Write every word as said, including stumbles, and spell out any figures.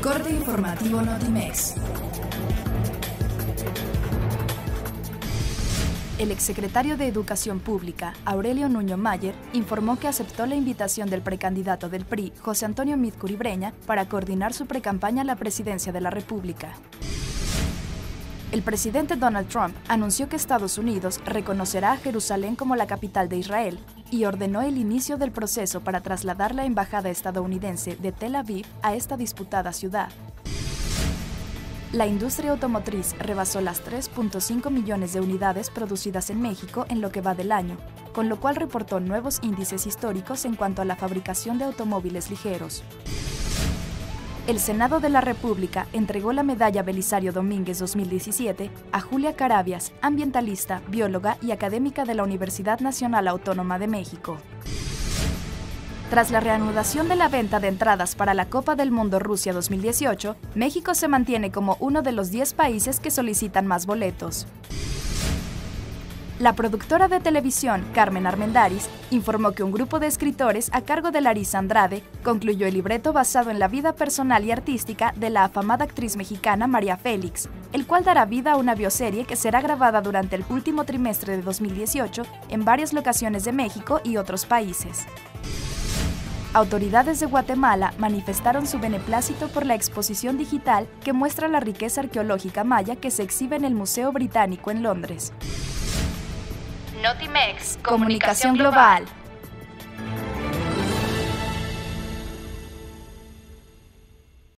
Corte informativo Notimex. El exsecretario de Educación Pública, Aurelio Nuño Mayer, informó que aceptó la invitación del precandidato del P R I, José Antonio Meade Curibreña, para coordinar su precampaña a la presidencia de la República. El presidente Donald Trump anunció que Estados Unidos reconocerá a Jerusalén como la capital de Israel y ordenó el inicio del proceso para trasladar la embajada estadounidense de Tel Aviv a esta disputada ciudad. La industria automotriz rebasó las tres punto cinco millones de unidades producidas en México en lo que va del año, con lo cual reportó nuevos índices históricos en cuanto a la fabricación de automóviles ligeros. El Senado de la República entregó la Medalla Belisario Domínguez dos mil diecisiete a Julia Carabias, ambientalista, bióloga y académica de la Universidad Nacional Autónoma de México. Tras la reanudación de la venta de entradas para la Copa del Mundo Rusia dos mil dieciocho, México se mantiene como uno de los diez países que solicitan más boletos. La productora de televisión, Carmen Armendáriz, informó que un grupo de escritores a cargo de Larisa Andrade concluyó el libreto basado en la vida personal y artística de la afamada actriz mexicana María Félix, el cual dará vida a una bioserie que será grabada durante el último trimestre de dos mil dieciocho en varias locaciones de México y otros países. Autoridades de Guatemala manifestaron su beneplácito por la exposición digital que muestra la riqueza arqueológica maya que se exhibe en el Museo Británico en Londres. Notimex, Comunicación global.